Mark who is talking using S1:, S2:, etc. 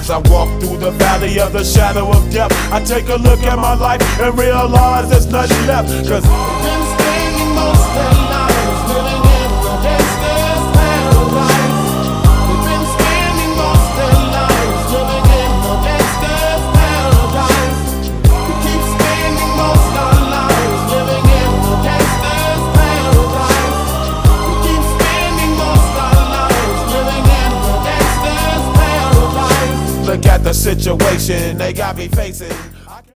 S1: As I walk through the valley of the shadow of death, I take a look at my life and realize there's nothing left. Cause we've been spending most of our lives living in the gangsta's paradise. We've been spending most of our lives living in the gangsta's paradise. We keep spending most of our lives living in the gangsta's paradise. We keep spending most of our lives living in the gangsta's paradise. Look at the situation they got me facing.